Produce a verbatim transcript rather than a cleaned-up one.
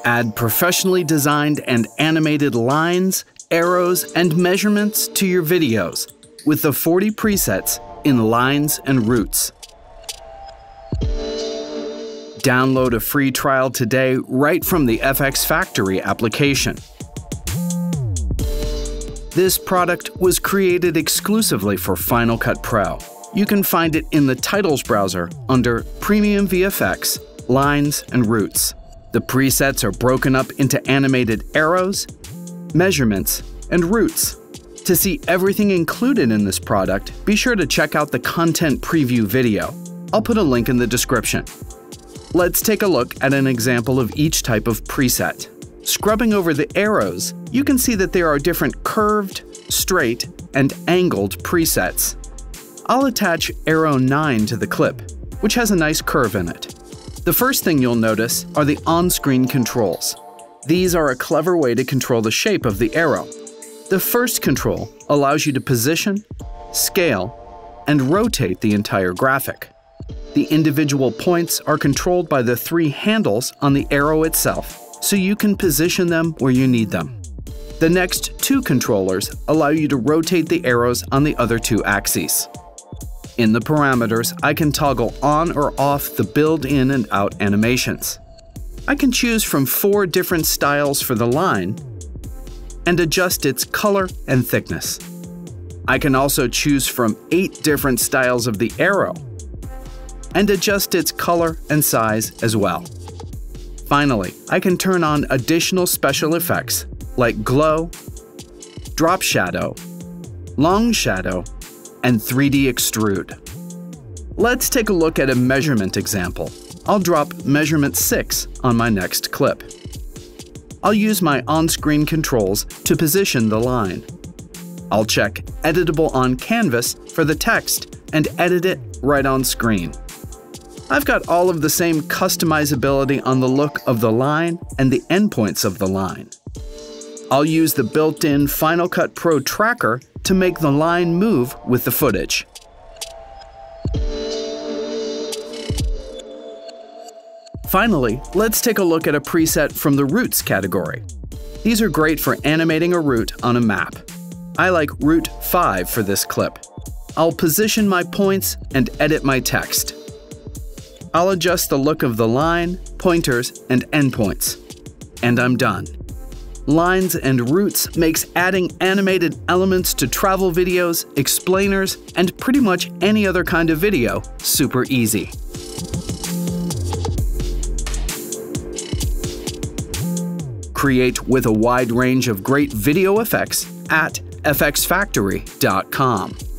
Add professionally designed and animated lines, arrows, and measurements to your videos with the forty presets in lines and roots. Download a free trial today right from the FxFactory application. This product was created exclusively for Final Cut Pro. You can find it in the Titles browser under Premium V F X, Lines and Roots. The presets are broken up into animated arrows, measurements, and roots. To see everything included in this product, be sure to check out the content preview video. I'll put a link in the description. Let's take a look at an example of each type of preset. Scrubbing over the arrows, you can see that there are different curved, straight, and angled presets. I'll attach arrow nine to the clip, which has a nice curve in it. The first thing you'll notice are the on-screen controls. These are a clever way to control the shape of the arrow. The first control allows you to position, scale, and rotate the entire graphic. The individual points are controlled by the three handles on the arrow itself, so you can position them where you need them. The next two controllers allow you to rotate the arrows on the other two axes. In the parameters, I can toggle on or off the build in and out animations. I can choose from four different styles for the line and adjust its color and thickness. I can also choose from eight different styles of the arrow and adjust its color and size as well. Finally, I can turn on additional special effects like glow, drop shadow, long shadow, and three D extrude. Let's take a look at a measurement example. I'll drop measurement six on my next clip. I'll use my on-screen controls to position the line. I'll check Editable on Canvas for the text and edit it right on screen. I've got all of the same customizability on the look of the line and the endpoints of the line. I'll use the built-in Final Cut Pro tracker to make the line move with the footage. Finally, let's take a look at a preset from the Roots category. These are great for animating a root on a map. I like Route five for this clip. I'll position my points and edit my text. I'll adjust the look of the line, pointers, and endpoints. And I'm done. Lines and Roots makes adding animated elements to travel videos, explainers, and pretty much any other kind of video super easy. Create with a wide range of great video effects at F X Factory dot com.